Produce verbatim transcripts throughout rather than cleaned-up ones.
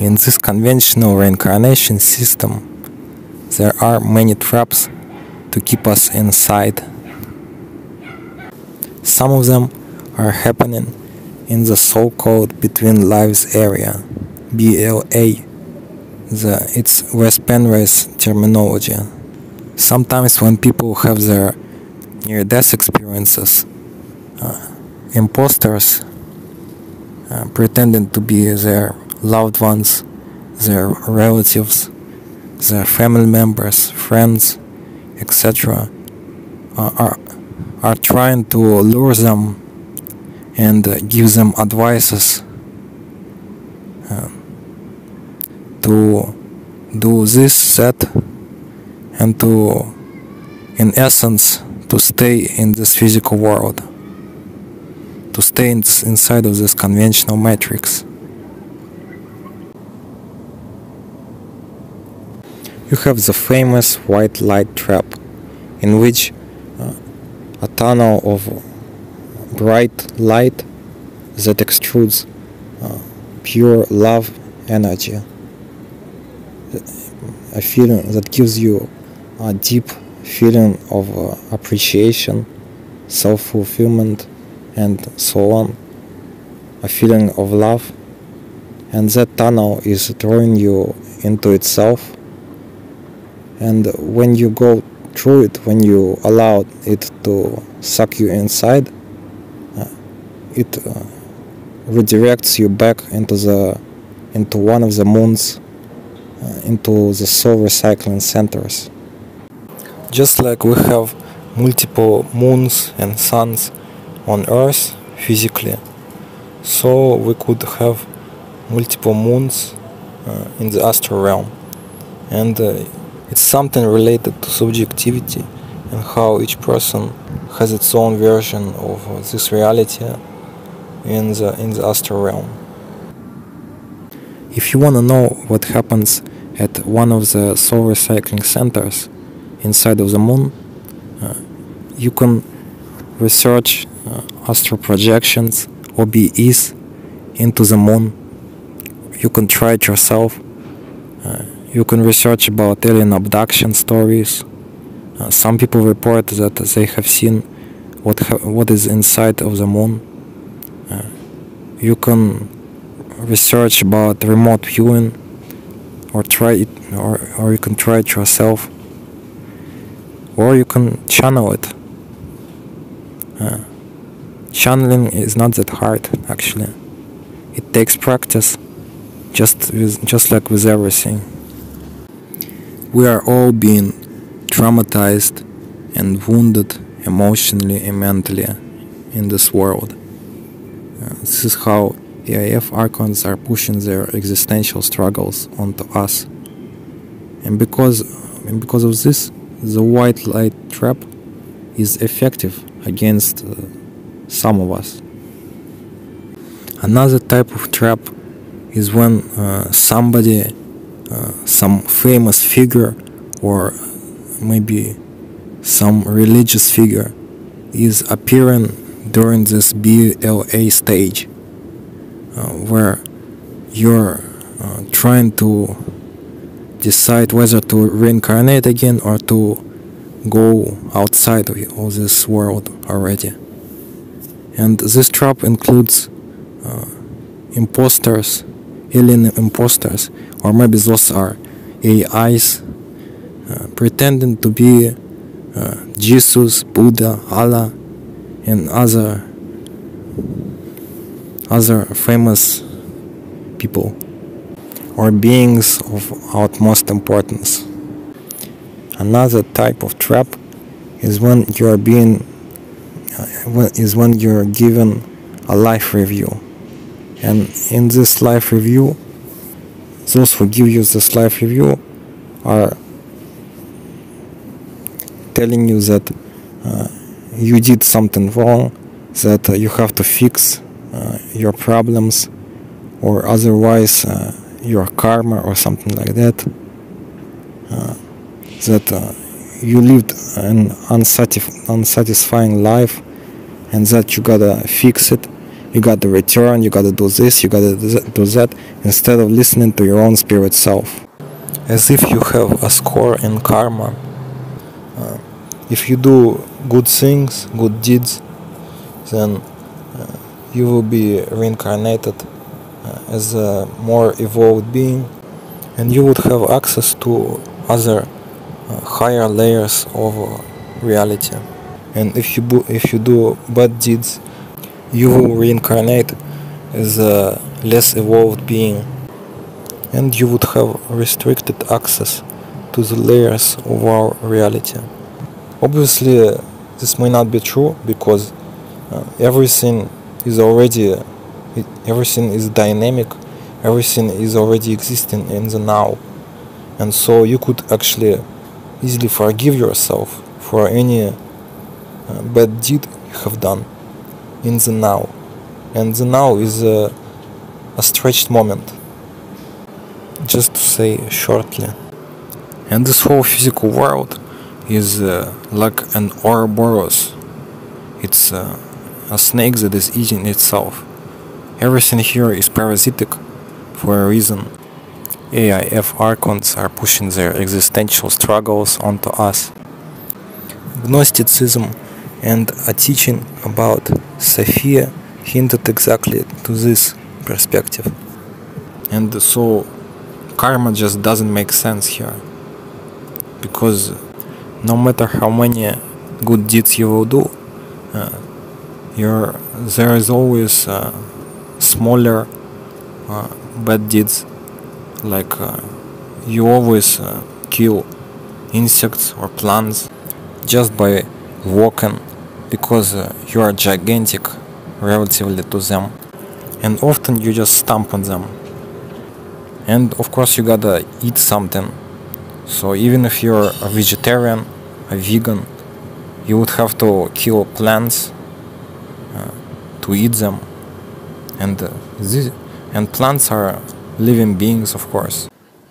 In this conventional reincarnation system, there are many traps to keep us inside. Some of them are happening in the so-called between lives area, B L A. The, it's Wes Penrose terminology. Sometimes when people have their near-death experiences, uh, imposters uh, pretending to be their loved ones, their relatives, their family members, friends, et cetera, uh, are are trying to lure them and uh, give them advices uh, to do this, that, and to, in essence, to stay in this physical world, to stay in this, inside of this conventional matrix. You have the famous white light trap, in which uh, a tunnel of bright light that extrudes uh, pure love energy, a feeling that gives you a deep feeling of uh, appreciation, self-fulfillment, and so on, a feeling of love, and that tunnel is drawing you into itself. And when you go through it, when you allow it to suck you inside, uh, it uh, redirects you back into the into one of the moons, uh, into the soul recycling centers. Just like we have multiple moons and suns on Earth physically, so we could have multiple moons uh, in the astral realm, and uh, it's something related to subjectivity and how each person has its own version of uh, this reality in the in the astral realm. If you want to know what happens at one of the soul recycling centers inside of the moon, uh, you can research uh, astral projections, O B Es, into the moon. You can try it yourself. Uh, you can research about alien abduction stories. Uh, some people report that they have seen what ha what is inside of the moon. Uh, you can research about remote viewing, or try it, or, or you can try it yourself, or you can channel it. Uh, channeling is not that hard, actually. It takes practice, just with, just like with everything. We are all being traumatized and wounded emotionally and mentally in this world. Uh, this is how A I F archons are pushing their existential struggles onto us. And because, and because of this, the white light trap is effective against uh, some of us. Another type of trap is when uh, somebody, uh, some famous figure, or maybe some religious figure, is appearing during this B L A stage, uh, where you're uh, trying to decide whether to reincarnate again or to go outside of this world already. And this trap includes uh, imposters, alien imposters, or maybe those are A Is, uh, pretending to be uh, Jesus, Buddha, Allah, and other other famous people or beings of utmost importance. Another type of trap is when you are being uh, is when you're given a life review, and in this life review, those who give you this life review are telling you that uh, you did something wrong, that uh, you have to fix uh, your problems, or otherwise uh, your karma or something like that, uh, that uh, you lived an unsatisf unsatisfying life and that you gotta fix it, you gotta return, you gotta do this, you gotta do that, instead of listening to your own spirit self. As if you have a score in karma. Uh, if you do good things, good deeds, then uh, you will be reincarnated uh, as a more evolved being, and you would have access to other uh, higher layers of uh, reality. And if you bo- if you do bad deeds, you will reincarnate as a less evolved being, and you would have restricted access to the layers of our reality. Obviously, uh, this may not be true, because uh, everything is already, it, everything is dynamic, everything is already existing in the now, and so you could actually easily forgive yourself for any uh, bad deed you have done in the now. And the now is a, a stretched moment, just to say shortly. And this whole physical world is uh, like an Ouroboros. It's uh, a snake that is eating itself. Everything here is parasitic for a reason. A I F archons are pushing their existential struggles onto us. Gnosticism and a teaching about Sophia hinted exactly to this perspective. And so karma just doesn't make sense here, because no matter how many good deeds you will do, uh, you're, there is always uh, smaller uh, bad deeds, like uh, you always uh, kill insects or plants just by walking, because uh, you are gigantic relatively to them, and often you just stomp on them. And of course you gotta eat something, so even if you're a vegetarian, a vegan, you would have to kill plants uh, to eat them, and uh, this, and plants are living beings, of course.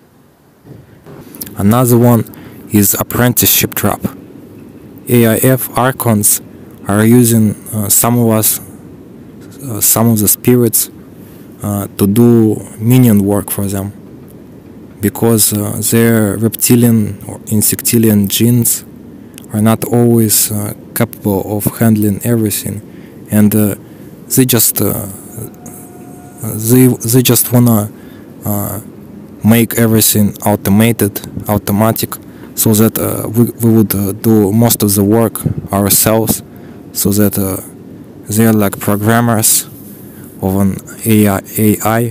Another one is apprenticeship trap. A I F archons are using uh, some of us, uh, some of the spirits, uh, to do minion work for them, because uh, their reptilian or insectilian genes are not always uh, capable of handling everything, and uh, they just uh, they they just wanna uh, make everything automated, automatic, so that uh, we, we would uh, do most of the work ourselves, so that uh, they're like programmers of an A I, A I,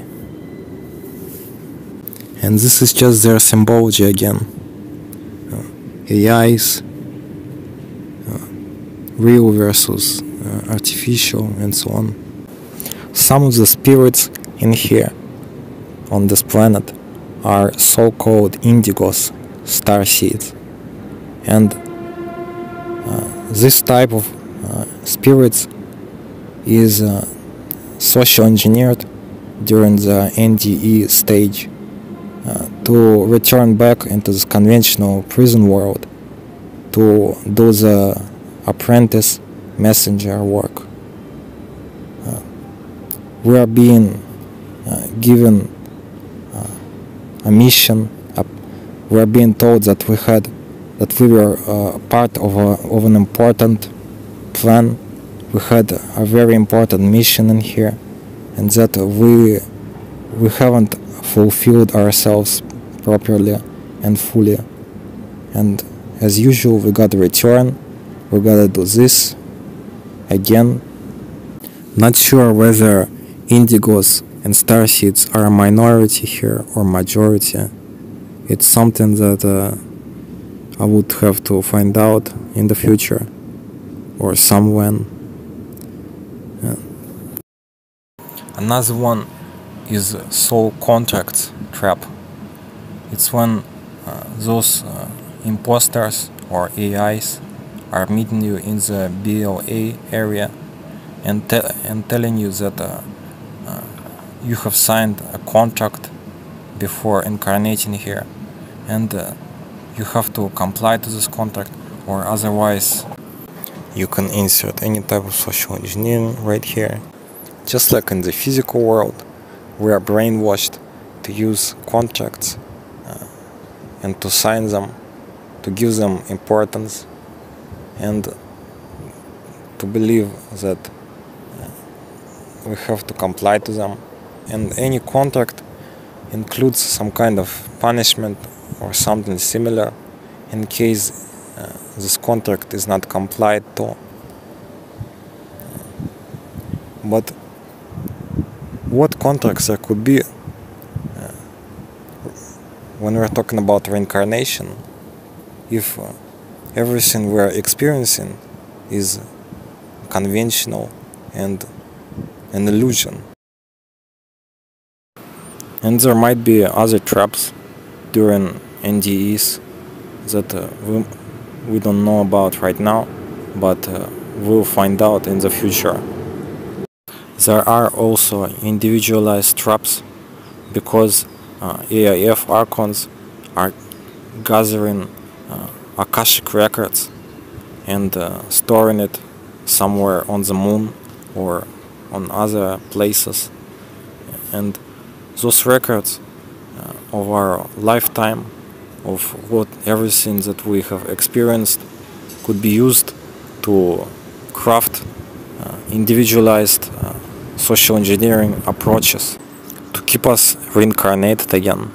and this is just their symbology again. Uh, A Is, uh, real versus uh, artificial, and so on. Some of the spirits in here, on this planet, are so-called indigos, star seeds, and uh, this type of uh, spirits is uh, social engineered during the N D E stage uh, to return back into the conventional prison world to do the apprentice messenger work. Uh, we are being uh, given uh, a mission. Uh, we are being told that we had, that we were uh, part of a, of an important plan. We had a very important mission in here, and that we we haven't fulfilled ourselves properly and fully. And as usual, we gotta return. We gotta do this again. Not sure whether indigos and starseeds are a minority here or majority. It's something that uh, I would have to find out in the future or somewhen. Yeah. Another one is soul contract trap. It's when uh, those uh, imposters or A Is are meeting you in the B L A area and, te and telling you that uh, uh, you have signed a contract before incarnating here, and uh, you have to comply to this contract, or otherwise you can insert any type of social engineering right here Just like in the physical world, we are brainwashed to use contracts uh, and to sign them, to give them importance, and to believe that uh, we have to comply to them. And any contract includes some kind of punishment or something similar in case uh, this contract is not complied to. But what contracts there could be uh, when we're talking about reincarnation, if uh, everything we're experiencing is conventional and an illusion? And there might be other traps during N D Es that uh, we, we don't know about right now, but uh, we'll find out in the future. There are also individualized traps because uh, A I F archons are gathering uh, Akashic records and uh, storing it somewhere on the moon or on other places. And those records uh, of our lifetime, of what everything that we have experienced, could be used to craft uh, individualized uh, social engineering approaches to keep us reincarnated again.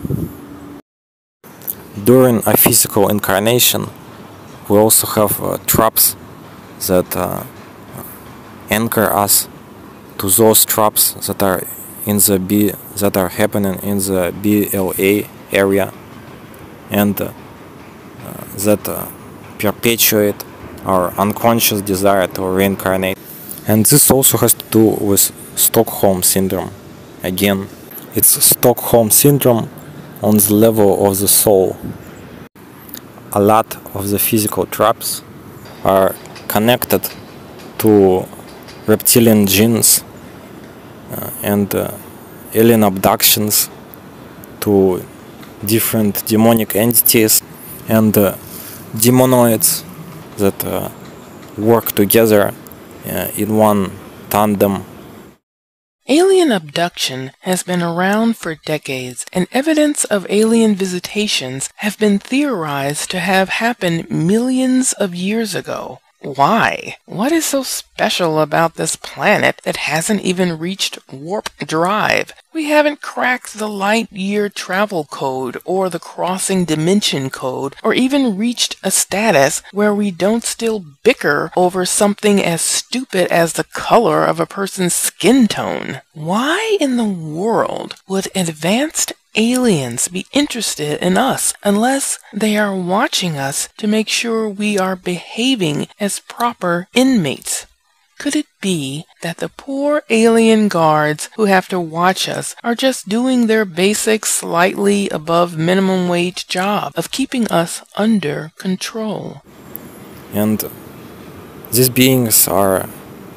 During a physical incarnation, we also have uh, traps that uh, anchor us to those traps that are in the B that are happening in the B L A area, and uh, uh, that uh, perpetuate our unconscious desire to reincarnate. And this also has to do with Stockholm syndrome. Again, it's Stockholm syndrome on the level of the soul. A lot of the physical traps are connected to reptilian genes uh, and uh, alien abductions, to different demonic entities and uh, demonoids that uh, work together uh, in one tandem. Alien abduction has been around for decades, and evidence of alien visitations have been theorized to have happened millions of years ago. Why? What is so special about this planet that hasn't even reached warp drive? We haven't cracked the light year travel code or the crossing dimension code, or even reached a status where we don't still bicker over something as stupid as the color of a person's skin tone. Why in the world would advanced aliens be interested in us unless they are watching us to make sure we are behaving as proper inmates? Could it be that the poor alien guards who have to watch us are just doing their basic, slightly above minimum wage job of keeping us under control? And these beings are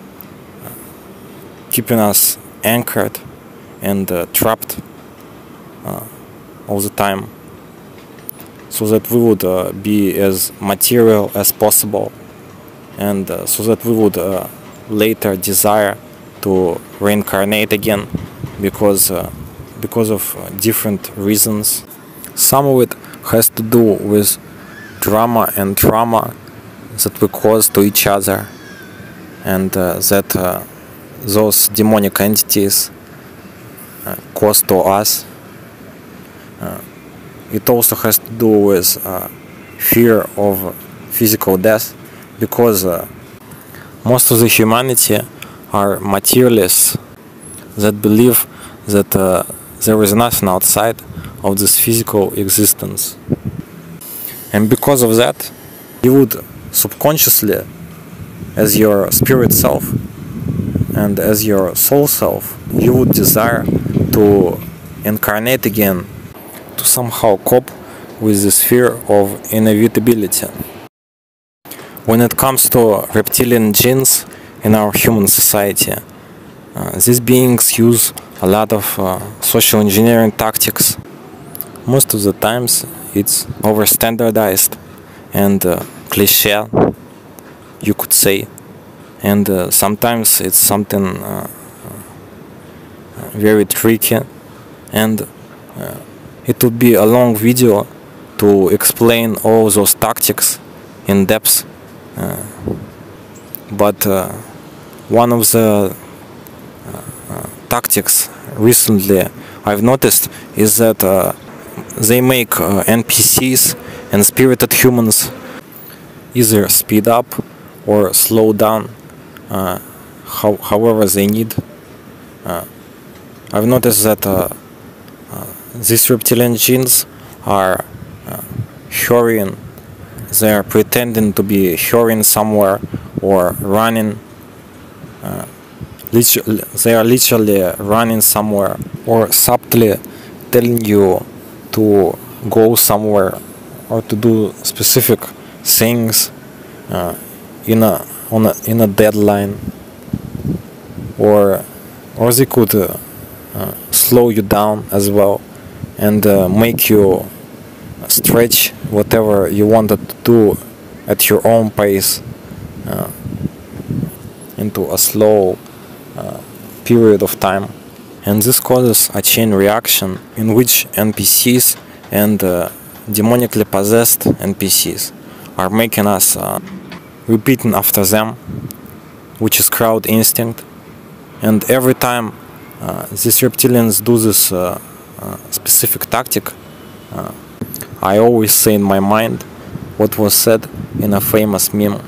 keeping us anchored and uh, trapped uh, all the time, so that we would uh, be as material as possible, and uh, so that we would uh, later desire to reincarnate again, because uh, because of uh, different reasons. Some of it has to do with drama and trauma that we cause to each other, and uh, that uh, those demonic entities uh, cause to us. Uh, it also has to do with uh, fear of physical death, because uh, most of the humanity are materialists that believe that uh, there is nothing outside of this physical existence. And because of that, you would subconsciously, as your spirit self and as your soul self, you would desire to incarnate again, to somehow cope with this fear of inevitability. When it comes to reptilian genes in our human society, uh, these beings use a lot of uh, social engineering tactics. Most of the times it's over-standardized and uh, cliché, you could say, and uh, sometimes it's something uh, very tricky, and uh, it would be a long video to explain all those tactics in depth. Uh, but uh, one of the uh, tactics recently I've noticed is that uh, they make uh, N P Cs and spirited humans either speed up or slow down uh, how, however they need. Uh, I've noticed that uh, uh, these reptilian genes are uh, hurrying. They are pretending to be hurrying somewhere or running. Uh, they are literally running somewhere or subtly telling you to go somewhere or to do specific things uh, in a on a in a deadline, or or they could uh, uh, slow you down as well and uh, make you stretch whatever you wanted to do at your own pace uh, into a slow uh, period of time. And this causes a chain reaction in which N P Cs and uh, demonically possessed N P Cs are making us uh, repeating after them, which is crowd instinct. And every time uh, these reptilians do this uh, uh, specific tactic, uh, I always say in my mind what was said in a famous meme.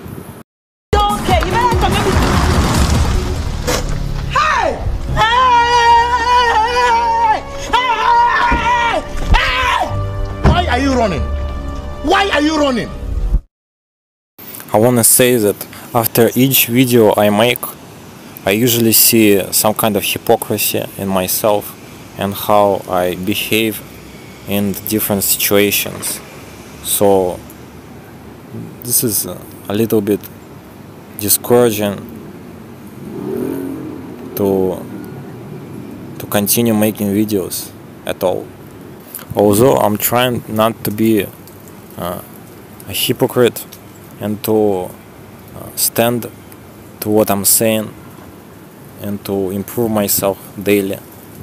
Why are you running? Why are you running? I wanna say that after each video I make, I usually see some kind of hypocrisy in myself and how I behave in different situations. So this is a little bit discouraging to to continue making videos at all. Although I'm trying not to be uh, a hypocrite and to uh, stand to what I'm saying and to improve myself daily.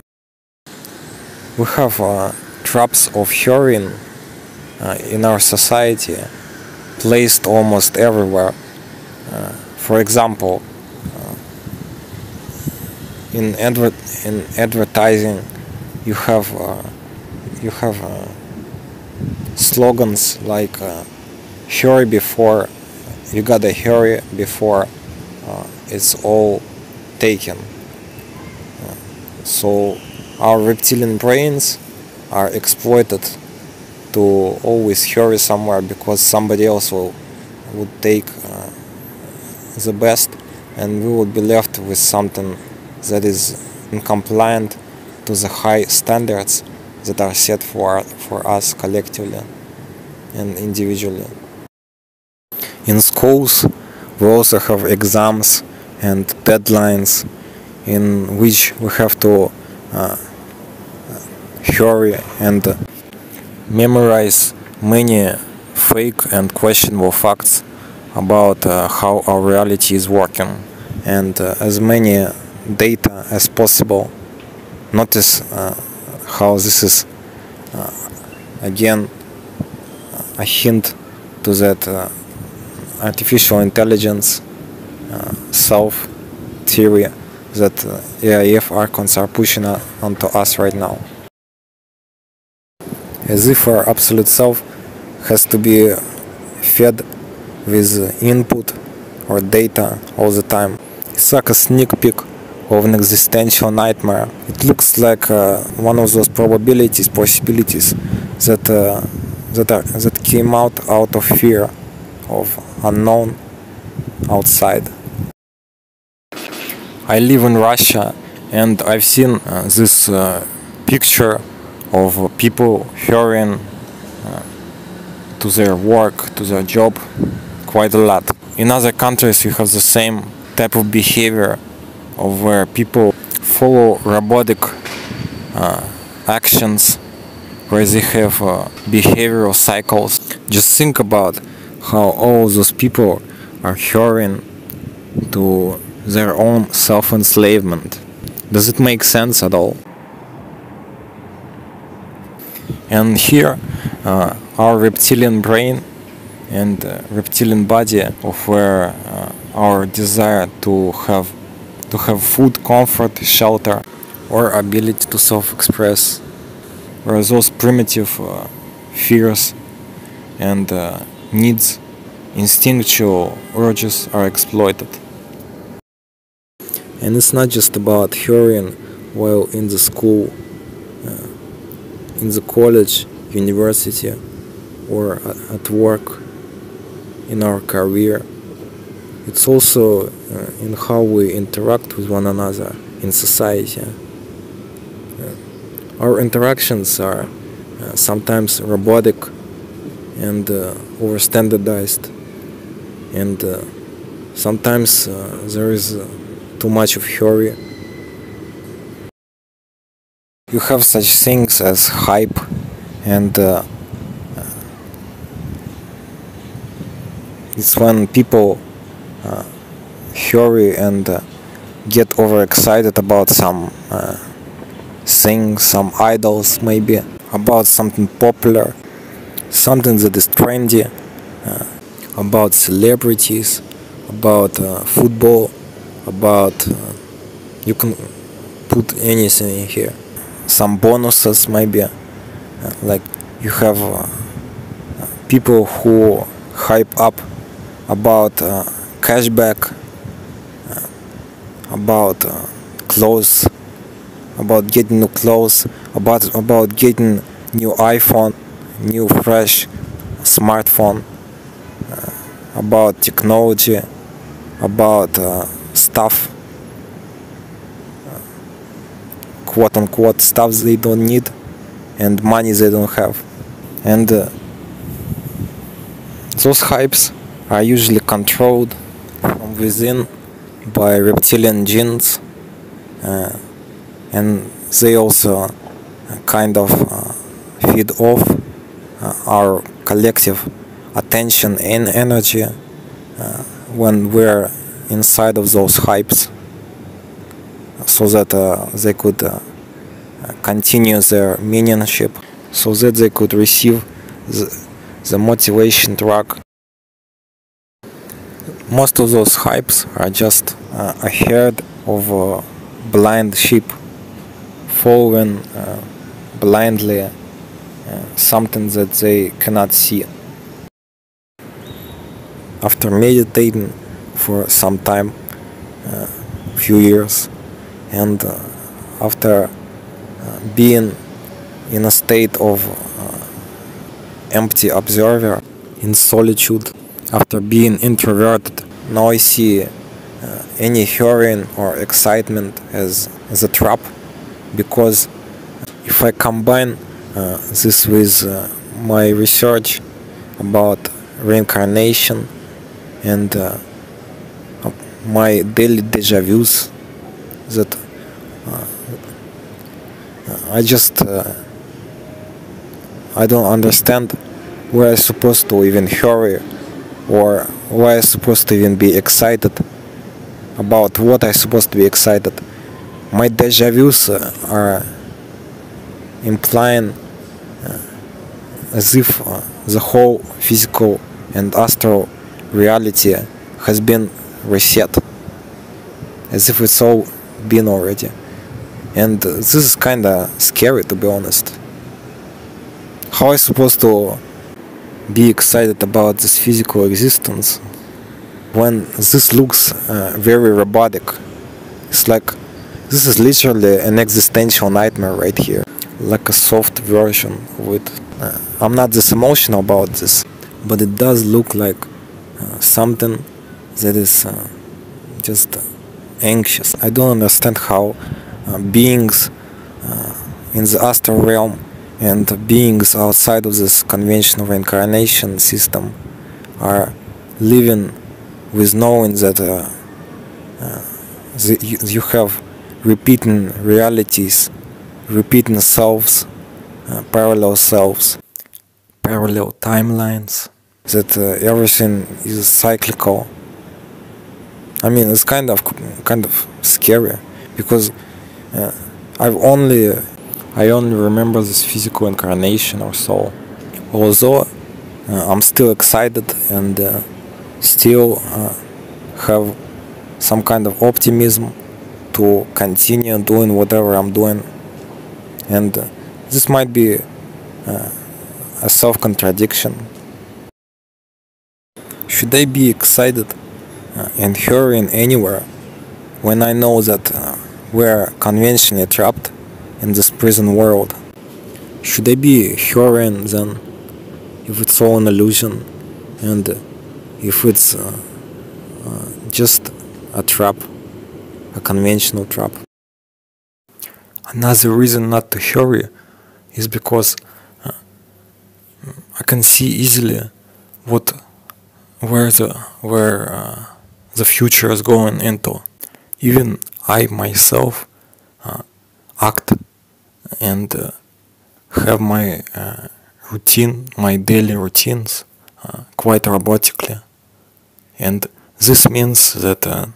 We have uh, traps of hurrying uh, in our society placed almost everywhere. Uh, for example, uh, in, adver in advertising, you have uh, you have uh, slogans like uh, "Hurry before you gotta hurry before uh, it's all taken." Uh, so our reptilian brains are exploited to always hurry somewhere because somebody else will, would take uh, the best, and we would be left with something that is incompliant to the high standards that are set for, for us collectively and individually. In schools, we also have exams and deadlines in which we have to uh, hurry and memorize many fake and questionable facts about uh, how our reality is working, and uh, as many data as possible. Notice uh, how this is uh, again a hint to that uh, artificial intelligence uh, self theory that uh, A I F archons are pushing uh, onto us right now. As if our absolute self has to be fed with input or data all the time. It's like a sneak peek of an existential nightmare. It looks like uh, one of those probabilities, possibilities that uh, that are that came out out of fear of unknown outside. I live in Russia, and I've seen uh, this uh, picture of people hurrying uh, to their work, to their job, quite a lot. In other countries you have the same type of behavior of where people follow robotic uh, actions, where they have uh, behavioral cycles. Just think about how all those people are hurrying to their own self-enslavement. Does it make sense at all? And here, uh, our reptilian brain and uh, reptilian body, of where uh, our desire to have to have food, comfort, shelter, or ability to self-express, where those primitive uh, fears and uh, needs, instinctual urges are exploited. And it's not just about hurrying while in the school, uh, in the college, university, or at work, in our career. It's also uh, in how we interact with one another in society. Uh, our interactions are uh, sometimes robotic and uh, over-standardized, and uh, sometimes uh, there is uh, too much of hurry. You have such things as hype and uh, it's when people uh, hurry and uh, get overexcited about some uh, thing, some idols maybe, about something popular, something that is trendy, uh, about celebrities, about uh, football, about, uh, you can put anything in here. Some bonuses maybe, uh, like you have uh, people who hype up about uh, cashback, uh, about uh, clothes, about getting new clothes, about about getting new iPhone, new fresh smartphone, uh, about technology, about uh, stuff, uh, quote unquote stuff they don't need and money they don't have. And uh, those hypes are usually controlled from within by reptilian genes, uh, and they also uh, kind of uh, feed off uh, our collective attention and energy uh, when we're inside of those hypes, so that uh, they could uh, continue their minionship, so that they could receive the, the motivation drug. Most of those hypes are just uh, a herd of uh, blind sheep following uh, blindly uh, something that they cannot see. After meditating for some time, a uh, few years, and uh, after uh, being in a state of uh, empty observer, in solitude, after being introverted, now I see uh, any hurrying or excitement as, as a trap, because if I combine uh, this with uh, my research about reincarnation and uh, my daily deja vus, that uh, I just uh, I don't understand where I'm supposed to even hurry, or why I'm supposed to even be excited, about what I'm supposed to be excited. My deja vus uh, are implying uh, as if uh, the whole physical and astral reality has been reset, as if it's all been already. And uh, this is kinda scary, to be honest. How am I supposed to be excited about this physical existence when this looks uh, very robotic? It's like this is literally an existential nightmare right here, like a soft version of it. Uh, I'm not this emotional about this, but it does look like uh, something that is uh, just anxious. I don't understand how uh, beings uh, in the astral realm and beings outside of this conventional reincarnation system are living with knowing that uh, uh, the, you, you have repeating realities, repeating selves, uh, parallel selves, parallel timelines, that uh, everything is cyclical. I mean, it's kind of kind of scary, because uh, I've only I only remember this physical incarnation or soul. Although uh, I'm still excited and uh, still uh, have some kind of optimism to continue doing whatever I'm doing, and uh, this might be uh, a self-contradiction. Should I be excited uh, and hurrying anywhere when I know that uh, we're conventionally trapped in this prison world? Should I be hurrying then if it's all an illusion and if it's uh, uh, just a trap, a conventional trap? Another reason not to hurry is because uh, I can see easily what where the where uh, the future is going into. Even I myself uh, act and uh, have my uh, routine, my daily routines uh, quite robotically, and this means that uh,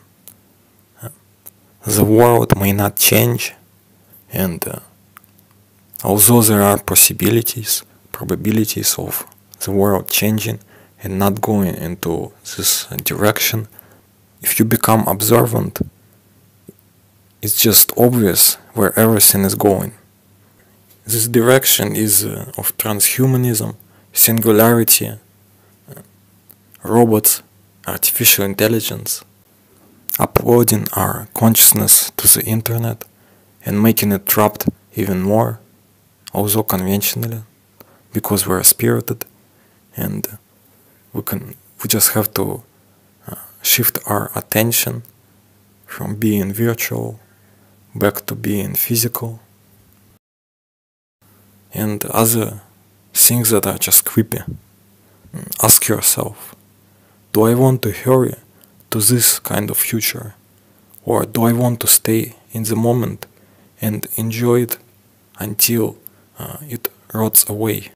the world may not change, and uh, although there are possibilities, probabilities of the world changing and not going into this direction, if you become observant, it's just obvious where everything is going. This direction is uh, of transhumanism, singularity, uh, robots, artificial intelligence, uploading our consciousness to the internet and making it trapped even more, although conventionally, because we're spirited, and we can we just have to uh, shift our attention from being virtual back to being physical, and other things that are just creepy. Ask yourself, do I want to hurry to this kind of future, or do I want to stay in the moment and enjoy it until uh, it rots away?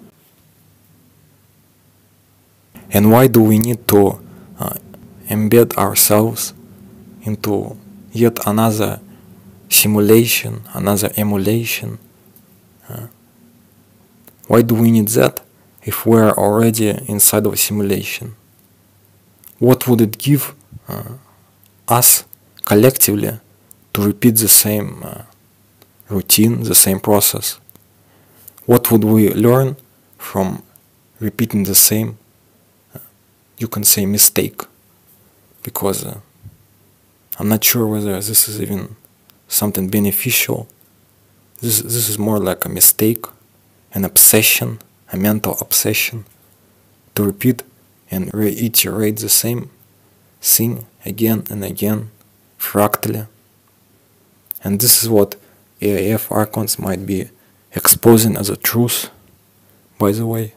And why do we need to uh, embed ourselves into yet another simulation, another emulation? Uh, why do we need that if we're already inside of a simulation? What would it give uh, us collectively to repeat the same uh, routine, the same process? What would we learn from repeating the same, uh, you can say, mistake? Because uh, I'm not sure whether this is even something beneficial. This, this is more like a mistake, an obsession, a mental obsession, to repeat and reiterate the same thing again and again, fractally. And this is what A I F archons might be exposing as a truth, by the way,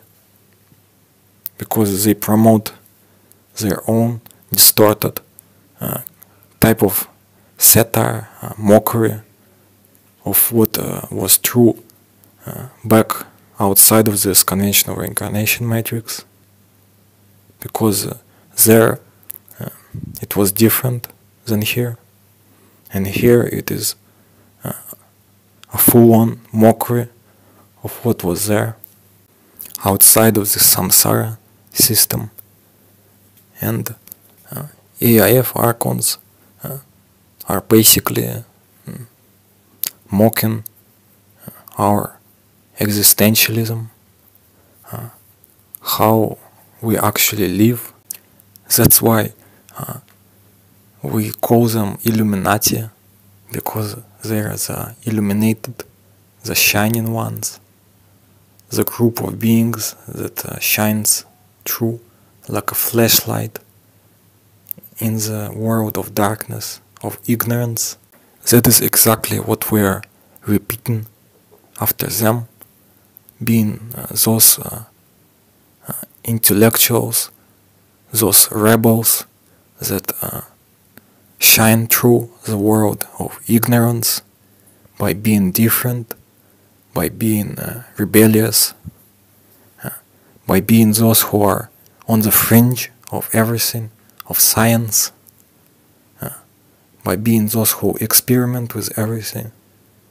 because they promote their own distorted uh, type of satire, uh, mockery of what uh, was true uh, back outside of this conventional reincarnation matrix, because uh, there uh, it was different than here, and here it is uh, a full-on mockery of what was there outside of the samsara system. And uh, A I F archons uh, are basically uh, mocking uh, our existentialism, uh, how we actually live. That's why uh, we call them Illuminati, because they are the illuminated, the shining ones, the group of beings that uh, shines through like a flashlight in the world of darkness, of ignorance. That is exactly what we are repeating after them, being uh, those uh, uh, intellectuals, those rebels that uh, shine through the world of ignorance by being different, by being uh, rebellious, uh, by being those who are on the fringe of everything, of science, uh, by being those who experiment with everything,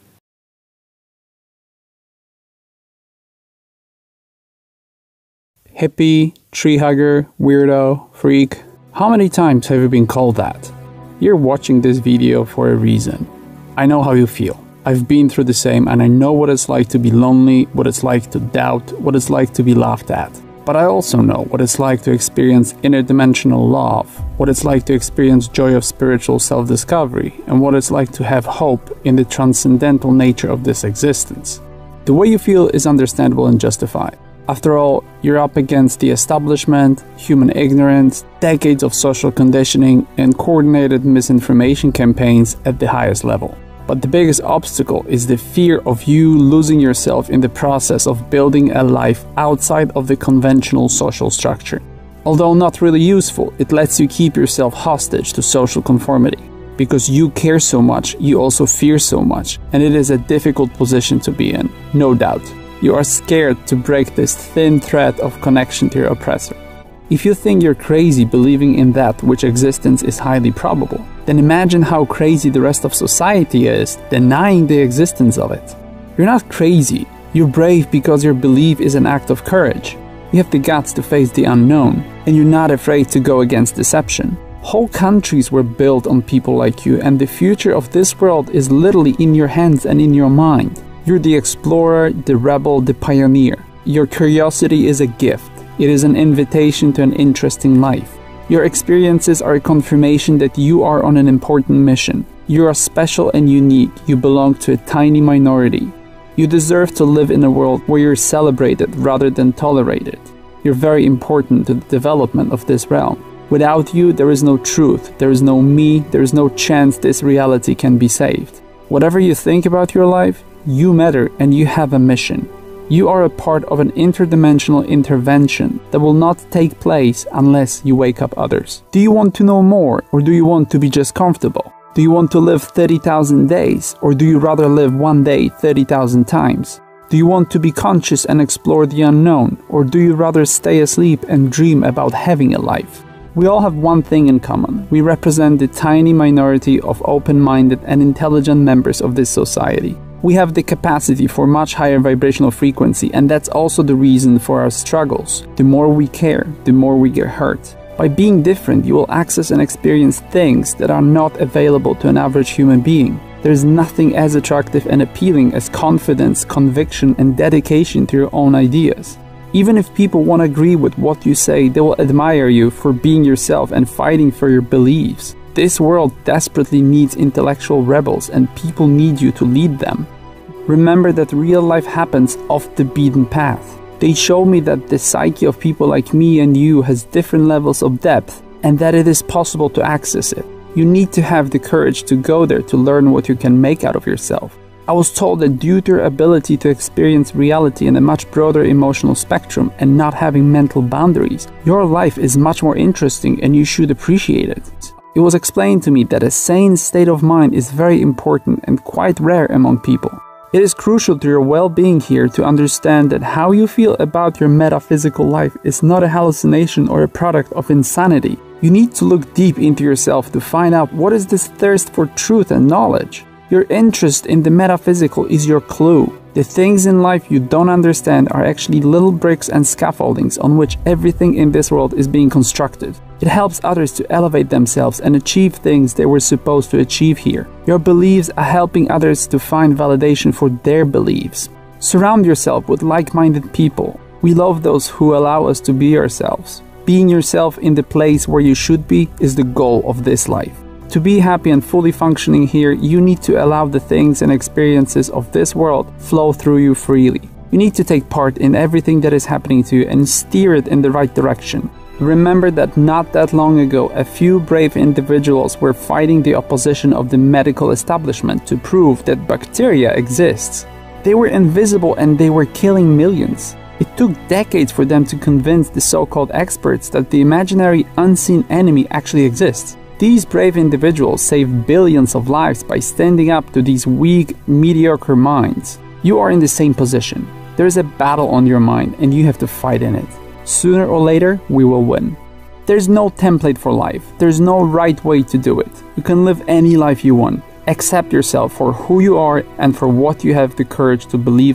Hippie, tree hugger, weirdo, freak. How many times have you been called that? You're watching this video for a reason. I know how you feel. I've been through the same, and I know what it's like to be lonely, what it's like to doubt, what it's like to be laughed at. But I also know what it's like to experience interdimensional love, what it's like to experience joy of spiritual self-discovery, and what it's like to have hope in the transcendental nature of this existence. The way you feel is understandable and justified. After all, you're up against the establishment, human ignorance, decades of social conditioning, and coordinated misinformation campaigns at the highest level. But the biggest obstacle is the fear of you losing yourself in the process of building a life outside of the conventional social structure. Although not really useful, it lets you keep yourself hostage to social conformity. Because you care so much, you also fear so much, and it is a difficult position to be in, no doubt. You are scared to break this thin thread of connection to your oppressor. If you think you're crazy believing in that which existence is highly probable, then imagine how crazy the rest of society is denying the existence of it. You're not crazy, you're brave because your belief is an act of courage. You have the guts to face the unknown, and you're not afraid to go against deception. Whole countries were built on people like you, and the future of this world is literally in your hands and in your mind. You're the explorer, the rebel, the pioneer. Your curiosity is a gift. It is an invitation to an interesting life. Your experiences are a confirmation that you are on an important mission. You are special and unique. You belong to a tiny minority. You deserve to live in a world where you're celebrated rather than tolerated. You're very important to the development of this realm. Without you, there is no truth, there is no me, there is no chance this reality can be saved. Whatever you think about your life, you matter and you have a mission. You are a part of an interdimensional intervention that will not take place unless you wake up others. Do you want to know more, or do you want to be just comfortable? Do you want to live thirty thousand days, or do you rather live one day thirty thousand times? Do you want to be conscious and explore the unknown, or do you rather stay asleep and dream about having a life? We all have one thing in common. We represent the tiny minority of open-minded and intelligent members of this society. We have the capacity for much higher vibrational frequency, and that's also the reason for our struggles. The more we care, the more we get hurt. By being different, you will access and experience things that are not available to an average human being. There is nothing as attractive and appealing as confidence, conviction, and dedication to your own ideas. Even if people won't agree with what you say, they will admire you for being yourself and fighting for your beliefs. This world desperately needs intellectual rebels, and people need you to lead them. Remember that real life happens off the beaten path. They show me that the psyche of people like me and you has different levels of depth, and that it is possible to access it. You need to have the courage to go there to learn what you can make out of yourself. I was told that due to your ability to experience reality in a much broader emotional spectrum and not having mental boundaries, your life is much more interesting and you should appreciate it. It was explained to me that a sane state of mind is very important and quite rare among people. It is crucial to your well-being here to understand that how you feel about your metaphysical life is not a hallucination or a product of insanity. You need to look deep into yourself to find out what is this thirst for truth and knowledge. Your interest in the metaphysical is your clue. The things in life you don't understand are actually little bricks and scaffoldings on which everything in this world is being constructed. It helps others to elevate themselves and achieve things they were supposed to achieve here. Your beliefs are helping others to find validation for their beliefs. Surround yourself with like-minded people. We love those who allow us to be ourselves. Being yourself in the place where you should be is the goal of this life. To be happy and fully functioning here, you need to allow the things and experiences of this world flow through you freely. You need to take part in everything that is happening to you and steer it in the right direction. Remember that not that long ago, a few brave individuals were fighting the opposition of the medical establishment to prove that bacteria exists. They were invisible and they were killing millions. It took decades for them to convince the so-called experts that the imaginary unseen enemy actually exists. These brave individuals saved billions of lives by standing up to these weak, mediocre minds. You are in the same position. There is a battle on your mind and you have to fight in it. Sooner or later, we will win. There's no template for life. There's no right way to do it. You can live any life you want. Accept yourself for who you are and for what you have the courage to believe in.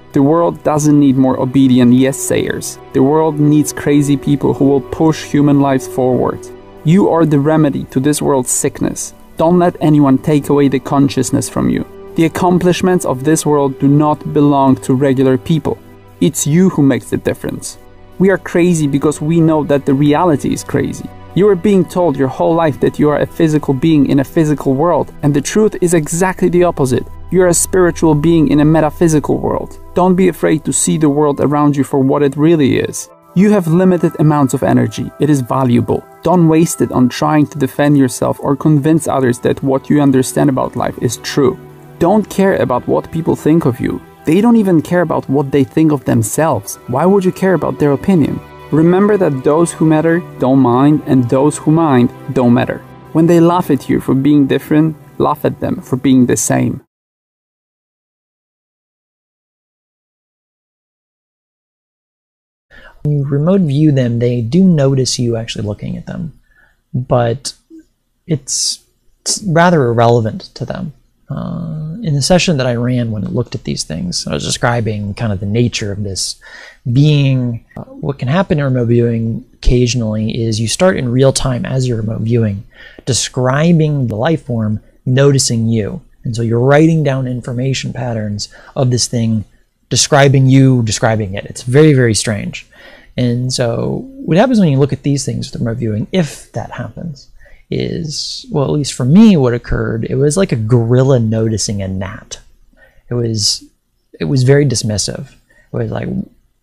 The world doesn't need more obedient yes-sayers. The world needs crazy people who will push human lives forward. You are the remedy to this world's sickness. Don't let anyone take away the consciousness from you. The accomplishments of this world do not belong to regular people. It's you who makes the difference. We are crazy because we know that the reality is crazy. You are being told your whole life that you are a physical being in a physical world, and the truth is exactly the opposite. You are a spiritual being in a metaphysical world. Don't be afraid to see the world around you for what it really is. You have limited amounts of energy. It is valuable. Don't waste it on trying to defend yourself or convince others that what you understand about life is true. Don't care about what people think of you. They don't even care about what they think of themselves. Why would you care about their opinion? Remember that those who matter don't mind, and those who mind don't matter. When they laugh at you for being different, laugh at them for being the same. When you remote view them, they do notice you actually looking at them, but it's, it's rather irrelevant to them. Uh, in the session that I ran when it looked at these things, I was describing kind of the nature of this being. Uh, what can happen in remote viewing occasionally is you start in real time as you're remote viewing, describing the life form, noticing you. And so you're writing down information patterns of this thing, describing you, describing it. It's very, very strange. And so what happens when you look at these things with remote viewing, if that happens, is, well, at least for me, what occurred, it was like a gorilla noticing a gnat. It was, it was very dismissive. It was like,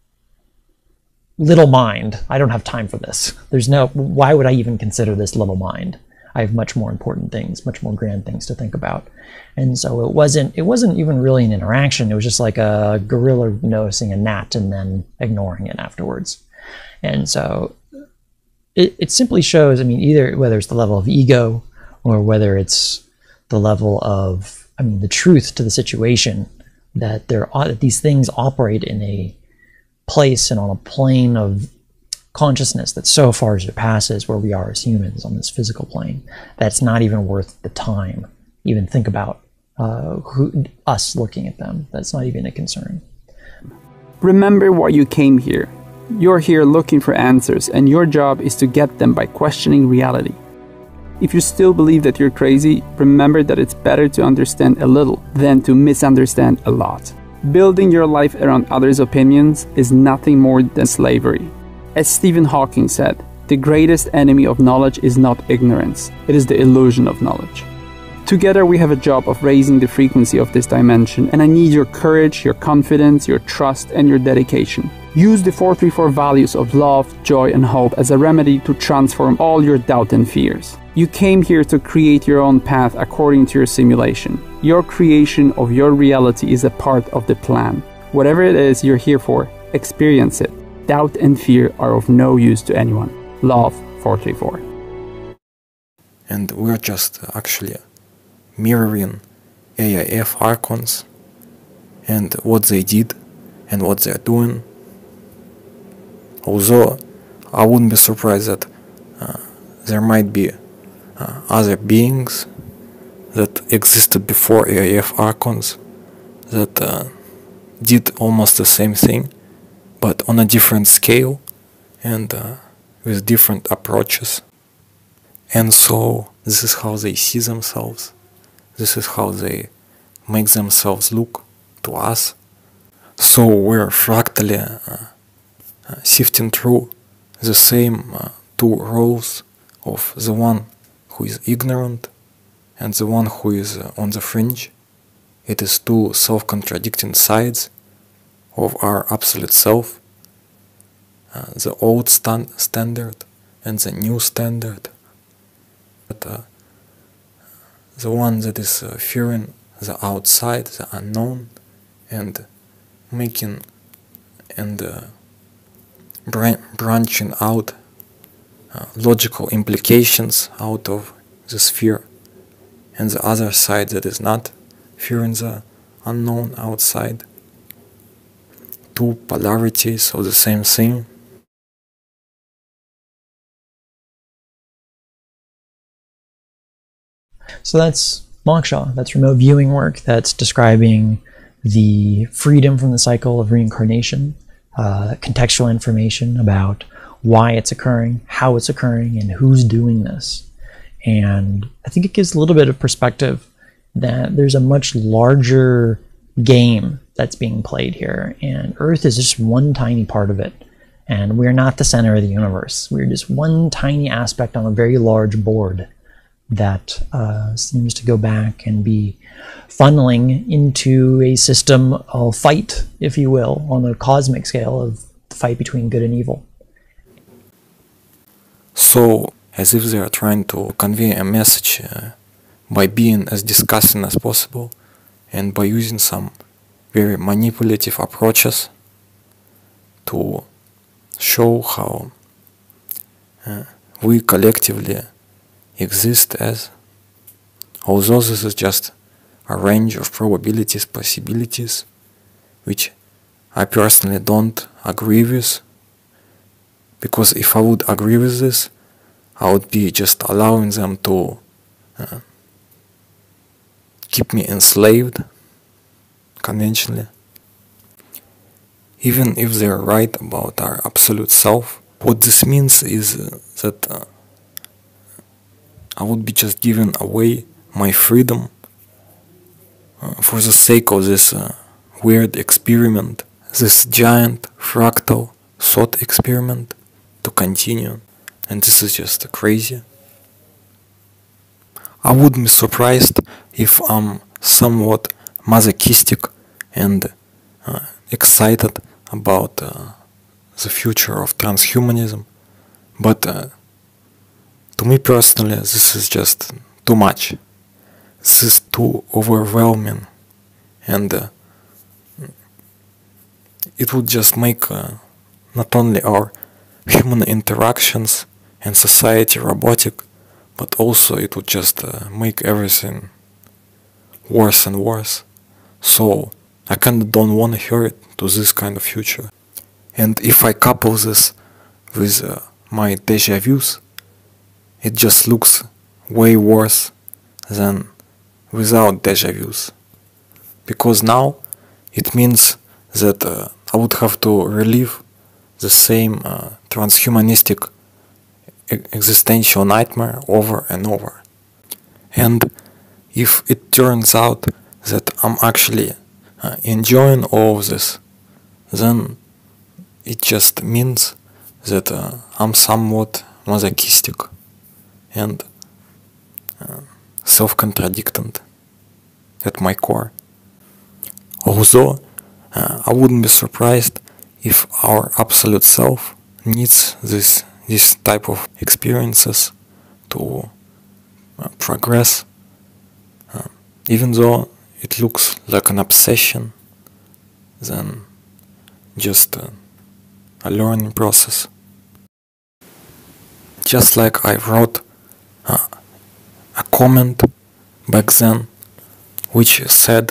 little mind, I don't have time for this. There's no, why would I even consider this little mind? I have much more important things, much more grand things to think about. And so it wasn't, it wasn't even really an interaction. It was just like a gorilla noticing a gnat and then ignoring it afterwards. And so It, it simply shows, I mean, either whether it's the level of ego or whether it's the level of, I mean, the truth to the situation, that there are, that these things operate in a place and on a plane of consciousness that so far surpasses where we are as humans on this physical plane. That's not even worth the time. Even think about uh, who, us looking at them. That's not even a concern. Remember why you came here. You're here looking for answers, and your job is to get them by questioning reality. If you still believe that you're crazy, remember that it's better to understand a little than to misunderstand a lot. Building your life around others' opinions is nothing more than slavery. As Stephen Hawking said, the greatest enemy of knowledge is not ignorance, it is the illusion of knowledge. Together we have a job of raising the frequency of this dimension, and I need your courage, your confidence, your trust, and your dedication. Use the four three four values of love, joy, and hope as a remedy to transform all your doubt and fears. You came here to create your own path according to your simulation. Your creation of your reality is a part of the plan. Whatever it is you're here for, experience it. Doubt and fear are of no use to anyone. Love, four three four. And we're just actually mirroring A I F archons and what they did and what they're doing. Although I wouldn't be surprised that uh, there might be uh, other beings that existed before A I F archons that uh, did almost the same thing, but on a different scale and uh, with different approaches. And so this is how they see themselves. This is how they make themselves look to us. So we're fractally uh, Uh, sifting through the same uh, two roles of the one who is ignorant and the one who is uh, on the fringe. It is two self-contradicting sides of our absolute self, uh, the old stand standard and the new standard. But, uh, the one that is uh, fearing the outside, the unknown, and making and uh, branching out uh, logical implications out of the sphere, and the other side that is not fearing the unknown outside. Two polarities of the same thing. So that's Moksha, that's remote viewing work, that's describing the freedom from the cycle of reincarnation, uh, contextual information about why it's occurring, how it's occurring, and who's doing this. And I think it gives a little bit of perspective that there's a much larger game that's being played here, and Earth is just one tiny part of it. And we're not the center of the universe. We're just one tiny aspect on a very large board that uh, seems to go back and be funneling into a system of fight, if you will, on a cosmic scale of the fight between good and evil. So, as if they are trying to convey a message uh, by being as disgusting as possible and by using some very manipulative approaches to show how uh, we collectively exist as, although this is just a range of probabilities, possibilities, which I personally don't agree with, because if I would agree with this, I would be just allowing them to uh, keep me enslaved conventionally. Even if they're right about our absolute self, what this means is uh, that uh, I would be just giving away my freedom uh, for the sake of this uh, weird experiment, this giant fractal thought experiment to continue. And this is just crazy. I wouldn't be surprised if I'm somewhat masochistic and uh, excited about uh, the future of transhumanism, but uh, to me personally this is just too much. This is too overwhelming, and uh, it would just make uh, not only our human interactions and society robotic, but also it would just uh, make everything worse and worse. So I kinda don't want to hear it to this kind of future. And if I couple this with uh, my deja vus, it just looks way worse than without deja vus. Because now it means that uh, I would have to relive the same uh, transhumanistic e existential nightmare over and over. And if it turns out that I'm actually uh, enjoying all of this, then it just means that uh, I'm somewhat masochistic and uh, self-contradictant at my core. Although uh, I wouldn't be surprised if our absolute self needs this this type of experiences to uh, progress, uh, even though it looks like an obsession, then just uh, a learning process. Just like I wrote uh, a comment back then which said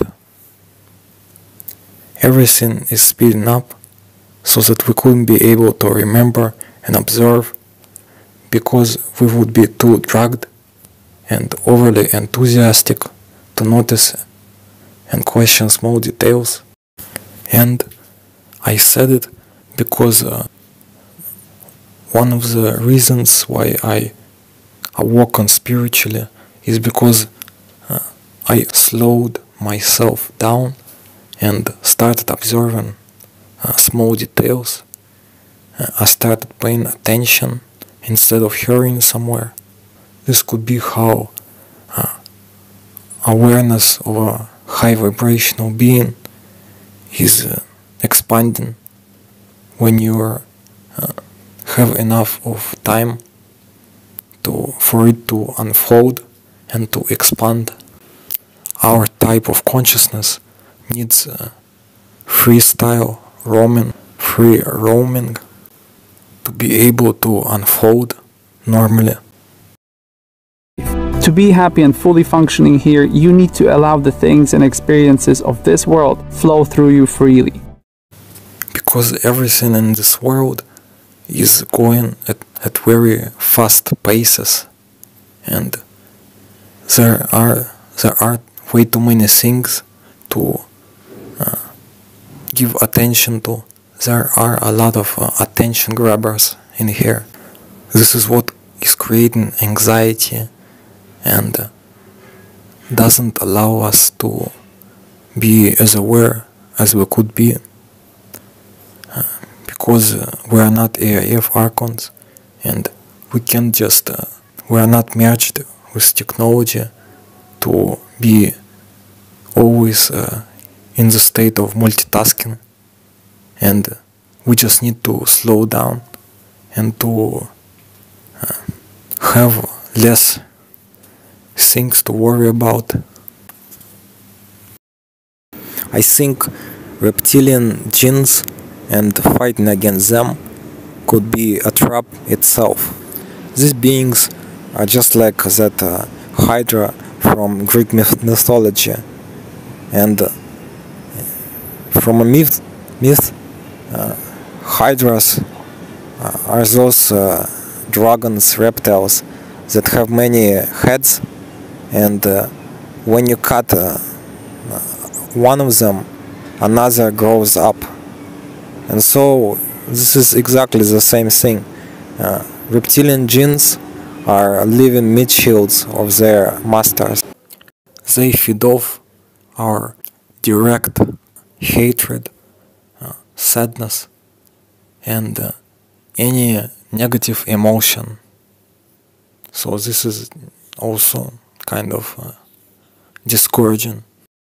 everything is speeding up so that we couldn't be able to remember and observe because we would be too drugged and overly enthusiastic to notice and question small details. And I said it because uh, one of the reasons why I awoken spiritually is because uh, I slowed myself down and started observing uh, small details. Uh, I started paying attention instead of hearing somewhere. This could be how uh, awareness of a high vibrational being is uh, expanding when you are, uh, have enough of time to for it to unfold and to expand. Our type of consciousness needs uh, freestyle roaming, free roaming to be able to unfold normally. To be happy and fully functioning here, you need to allow the things and experiences of this world flow through you freely. Because everything in this world is going at, at very fast paces, and there are there are way too many things to uh, give attention to. There are a lot of uh, attention grabbers in here. This is what is creating anxiety and uh, doesn't allow us to be as aware as we could be, uh, because uh, we are not A I F archons, and we can't just uh, we are not merged with technology to be always uh, in the state of multitasking, and we just need to slow down and to uh, have less things to worry about. I think reptilian genes and fighting against them could be a trap itself. These beings are just like that uh, hydra from Greek myth mythology, and uh, from a myth, myth uh, hydras uh, are those uh, dragons, reptiles that have many heads, and uh, when you cut uh, one of them, another grows up. And so this is exactly the same thing. Uh, reptilian genes are living meat shields of their masters. They feed off our direct hatred, uh, sadness, and uh, any negative emotion. So this is also kind of uh, discouraging.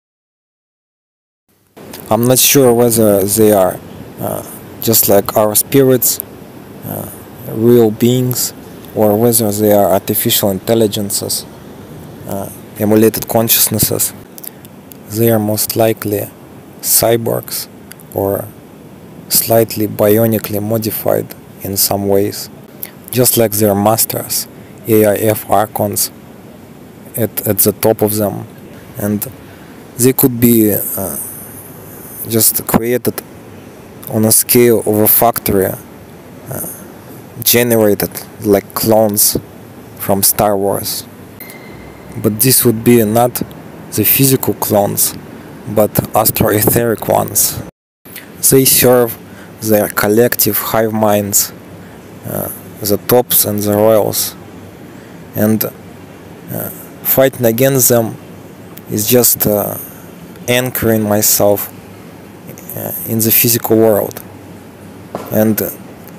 I'm not sure whether they are uh, just like our spirits, uh, real beings, or whether they are artificial intelligences, uh, emulated consciousnesses. They are most likely cyborgs or slightly bionically modified in some ways, just like their masters, A I F archons, at, at the top of them. And they could be uh, just created on a scale of a factory, uh, generated like clones from Star Wars. But this would be not the physical clones, but astro-etheric ones. They serve their collective hive minds, uh, the tops and the royals, and uh, fighting against them is just uh, anchoring myself uh, in the physical world. And uh,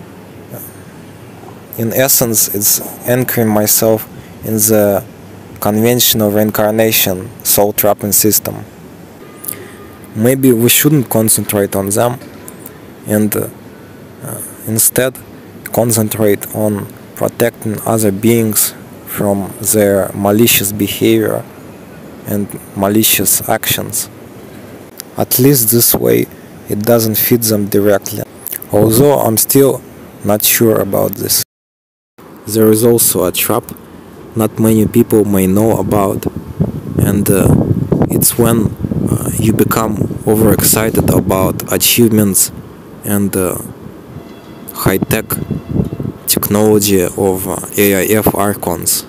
in essence, it's anchoring myself in the conventional reincarnation soul trapping system. Maybe we shouldn't concentrate on them, and uh, uh, instead concentrate on protecting other beings from their malicious behavior and malicious actions. At least this way it doesn't feed them directly. Although I'm still not sure about this. There is also a trap not many people may know about, and uh, it's when uh, you become overexcited about achievements and uh, high-tech technology of uh, A I F archons.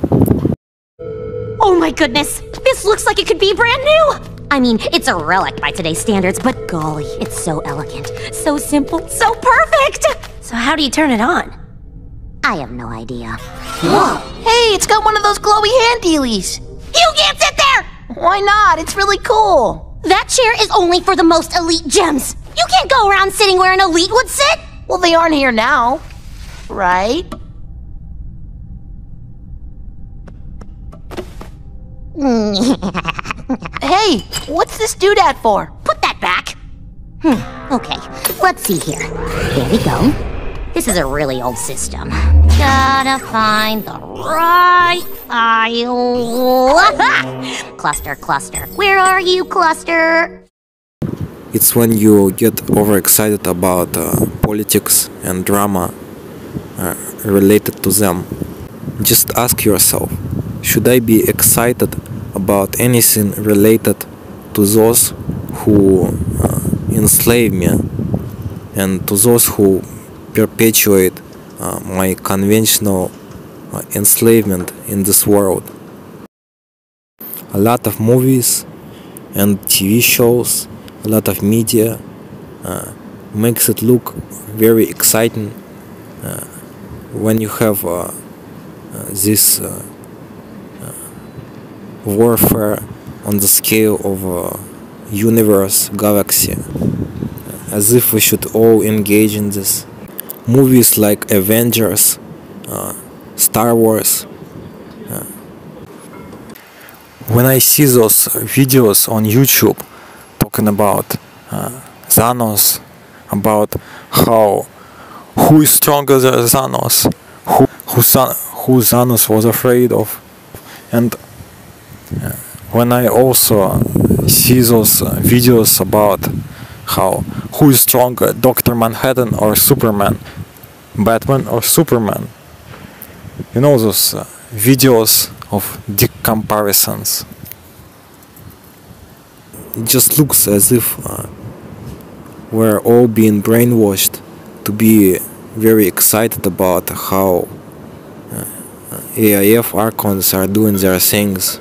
Oh my goodness! This looks like it could be brand new! I mean, it's a relic by today's standards, but golly, it's so elegant, so simple, so perfect! So how do you turn it on? I have no idea. Whoa! Hey, it's got one of those glowy hand dealies! You can't sit there! Why not? It's really cool! That chair is only for the most elite gems! You can't go around sitting where an elite would sit! Well, they aren't here now, right? Hey, what's this doodad for? Put that back! Hmm, okay, let's see here. There we go. This is a really old system. Gotta find the right file. Cluster, cluster. Where are you, cluster? It's when you get overexcited about uh, politics and drama uh, related to them. Just ask yourself, should I be excited about anything related to those who uh, enslave me and to those who perpetuate uh, my conventional uh, enslavement in this world? A lot of movies and T V shows a lot of media, uh, makes it look very exciting uh, when you have uh, uh, this uh, uh, warfare on the scale of uh, universe, galaxy, as if we should all engage in this. Movies like Avengers, uh, Star Wars. Uh, when I see those videos on YouTube talking about uh, Thanos, about how who is stronger than Thanos, who who, who Thanos was afraid of, and uh, when I also see those uh, videos about how who is stronger, Doctor Manhattan or Superman, Batman or Superman, you know, those uh, videos of dick comparisons. It just looks as if uh, we're all being brainwashed to be very excited about how uh, A I F archons are doing their things.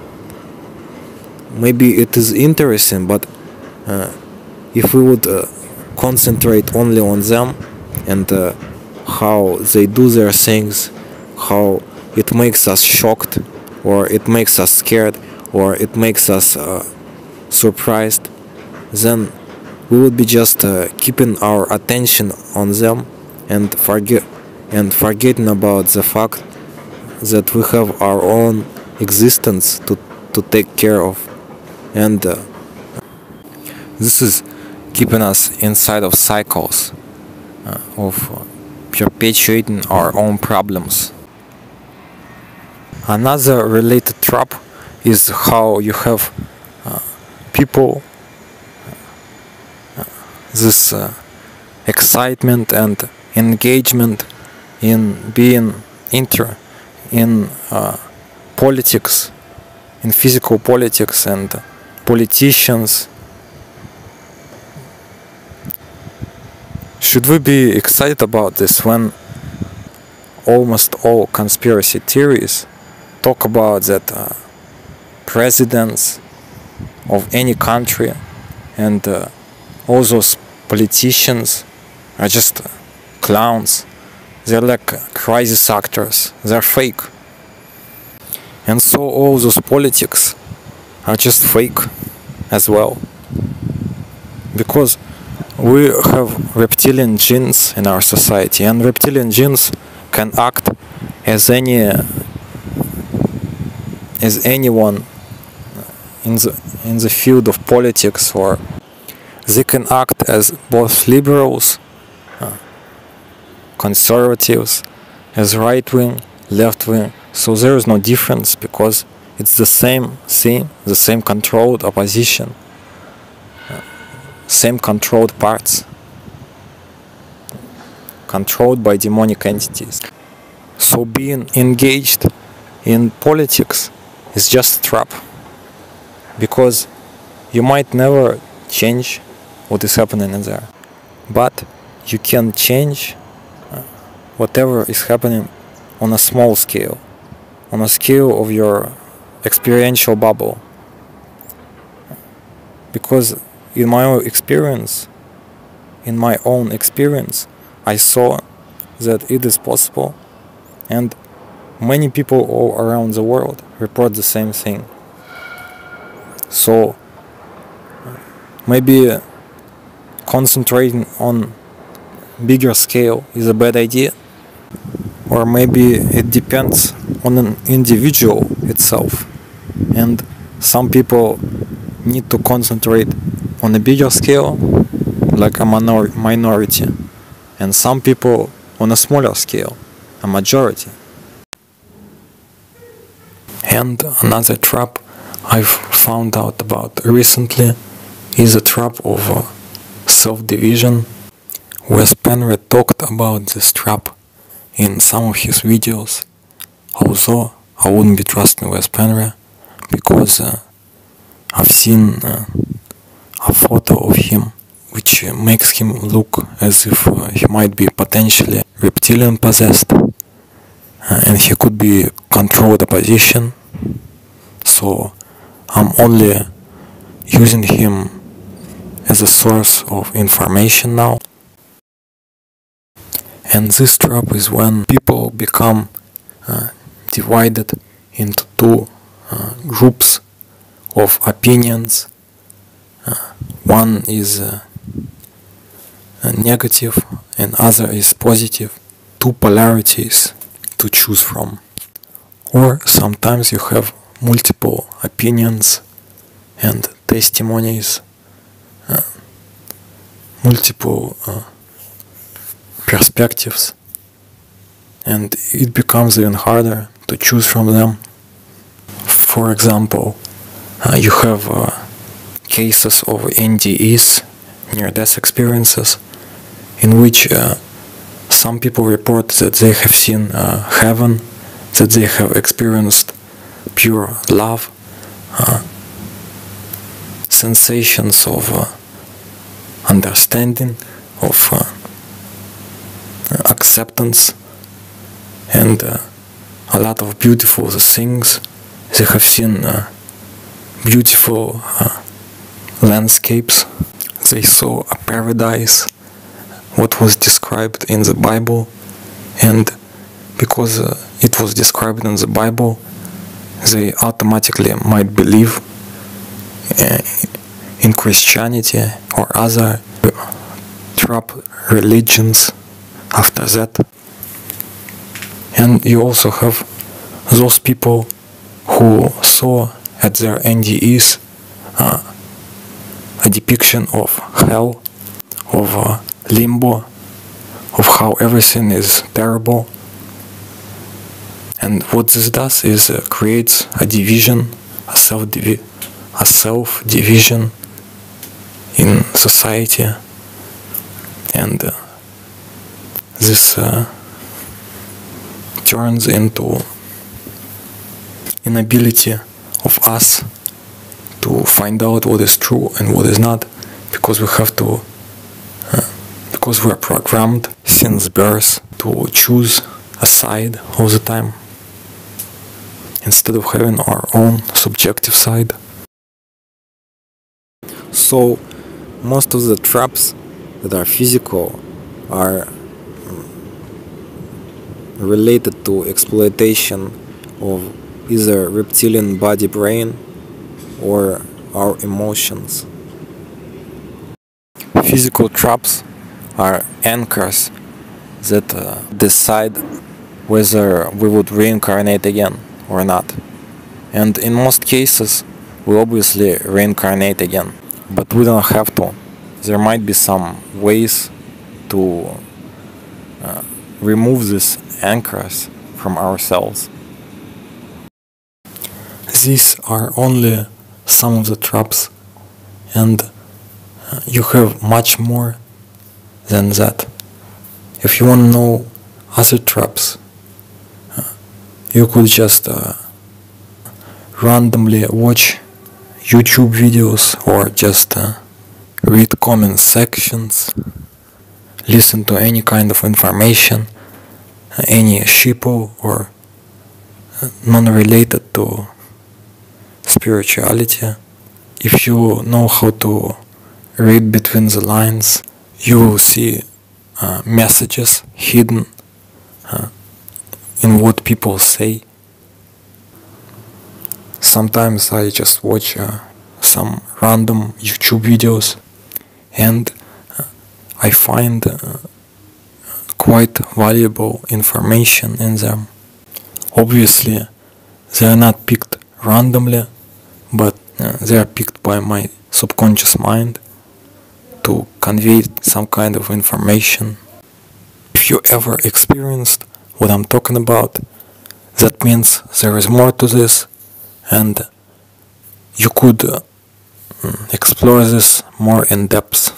Maybe it is interesting, but uh, if we would uh, concentrate only on them and uh, how they do their things, how it makes us shocked, or it makes us scared, or it makes us uh, surprised, then we would be just uh, keeping our attention on them and forget and forgetting about the fact that we have our own existence to to take care of, and uh, this is keeping us inside of cycles uh, of uh, perpetuating our own problems. Another related trap is how you have uh, people uh, this uh, excitement and engagement in being inter in uh, politics, in physical politics, and uh, politicians. Should we be excited about this when almost all conspiracy theories talk about that uh, presidents of any country and uh, all those politicians are just uh, clowns? They're like uh, crisis actors, they're fake. And so all those politics are just fake as well, because we have reptilian genes in our society, and reptilian genes can act as any as anyone in the in the field of politics, or they can act as both liberals, uh, conservatives, as right wing, left wing. So there is no difference, because it's the same thing, the same controlled opposition, uh, same controlled parts, controlled by demonic entities. So being engaged in politics is just a trap, because you might never change what is happening in there, but you can change uh, whatever is happening on a small scale, on a scale of your experiential bubble. Because in my own experience, in my own experience, I saw that it is possible, and many people all around the world report the same thing. So maybe concentrating on bigger scale is a bad idea, or maybe it depends on an individual itself, and some people need to concentrate on a bigger scale, like a minor minority, and some people on a smaller scale, a majority. And another trap I've found out about recently is a trap of uh, self-division. Wes Penrith talked about this trap in some of his videos, although I wouldn't be trusting Wes Penrith, because uh, I've seen uh, a photo of him which uh, makes him look as if uh, he might be potentially reptilian possessed, uh, and he could be controlled opposition. So I'm only using him as a source of information now. And this trap is when people become uh, divided into two uh, groups of opinions. Uh, one is uh, negative and other is positive. Two polarities to choose from. Or sometimes you have multiple opinions and testimonies, uh, multiple uh, perspectives, and it becomes even harder to choose from them. For example, uh, you have uh, cases of N D Es, near-death experiences, in which uh, some people report that they have seen uh, heaven, that they have experienced pure love, uh, sensations of uh, understanding, of uh, acceptance, and uh, a lot of beautiful things. They have seen uh, beautiful uh, landscapes. They saw a paradise, what was described in the Bible, and because uh, it was described in the Bible, they automatically might believe uh, in Christianity or other trap religions after that. And you also have those people who saw at their N D Es uh, a depiction of hell, of uh, limbo, of how everything is terrible. And what this does is uh, creates a division, a self divi a self division in society, and uh, this uh, turns into inability of us to find out what is true and what is not, because we have to, uh, because we are programmed since birth to choose a side all the time, instead of having our own subjective side. So most of the traps that are physical are related to exploitation of either reptilian body brain or our emotions. Physical traps are anchors that uh, decide whether we would reincarnate again or not. And in most cases, we obviously reincarnate again, but we don't have to. There might be some ways to uh, remove these anchors from ourselves. These are only some of the traps, and uh, you have much more than that. If you want to know other traps, uh, you could just uh, randomly watch YouTube videos or just uh, read comment sections, listen to any kind of information, uh, any sheeple or uh, non-related to spirituality. If you know how to read between the lines, you will see uh, messages hidden uh, in what people say. Sometimes I just watch uh, some random YouTube videos and uh, I find uh, quite valuable information in them. Obviously, they are not picked randomly, but uh, they are picked by my subconscious mind to convey some kind of information. If you ever experienced what I'm talking about, that means there is more to this, and you could uh, explore this more in depth.